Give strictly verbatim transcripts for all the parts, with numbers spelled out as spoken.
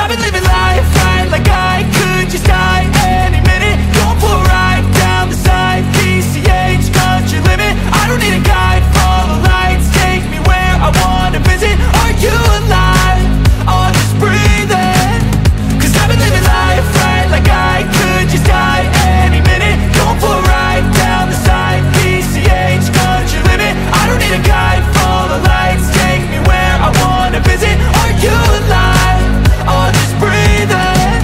I've been living life right like I could just die any minute. Going for a ride down the side, P C H, country limit. I don't need a guide, follow lights, take me where I wanna visit. Are you alive? Or just breathing? Cause I've been living life right like I could just die any minute. Going for a ride down the side, P C H, country limit. I don't need a guide, follow lights, take me where I wanna visit. Are you alive? Or just breathing?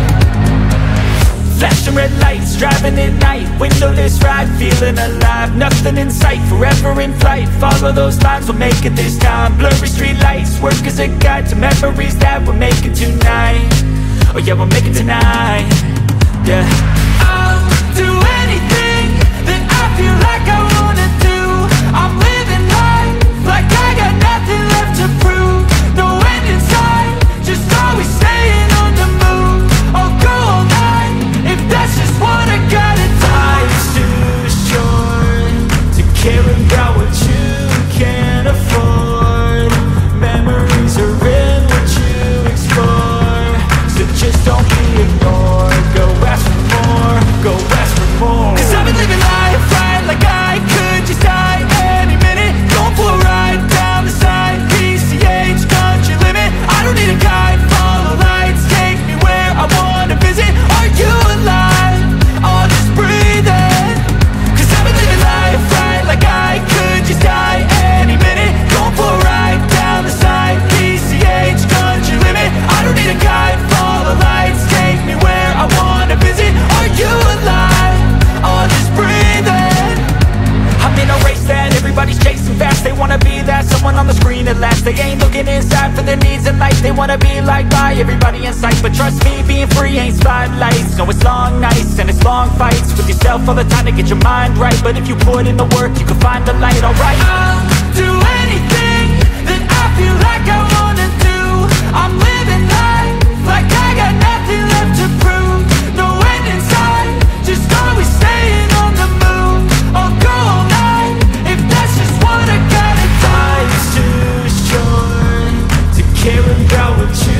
Flashing red lights, driving at night, windowless ride, feeling alive. Nothing in sight, forever in flight. Follow those lines, we'll make it this time. Blurry street lights, work as a guide to memories that we're making tonight. Oh yeah, we'll make it tonight. Yeah. I'll do anything that I feel like I wanna do. I'm living life like I got nothing left to prove. No end in sight, just always staying on the move. I'll go all night if that's just what I gotta do. Life's too short to care about what you can't afford. Memories are in what you explore, so just don't be ignored. Go ask for more, go ask for more. Cause I've been living life right like I could just die any minute. Going for a ride down the side, P C H, country limit. I don't need a guide, follow lights, take me where I wanna visit. Are you alive? Or just breathing? Cause I've been living life right like I could just die any minute. Going for a ride down the side, P C H, country limit. I don't need a guide, follow lights, take me where I wanna visit. Are you alive? Or just breathing? I'm in a race that everybody's chasing fast. They wanna be that someone on the screen at last. They ain't looking inside for their needs in life. They wanna be liked by everybody in sight. But trust me, being free ain't spotlights. No, it's long nights and it's long fights with yourself all the time to get your mind right. But if you put in the work, you can find the light, alright. I'll do anything that I feel like I wanna do. I'm living life like I got nothing left to prove. No end in sight, just always staying on the move. I'll go all night if that's just what I gotta do. Life's too short to care about what you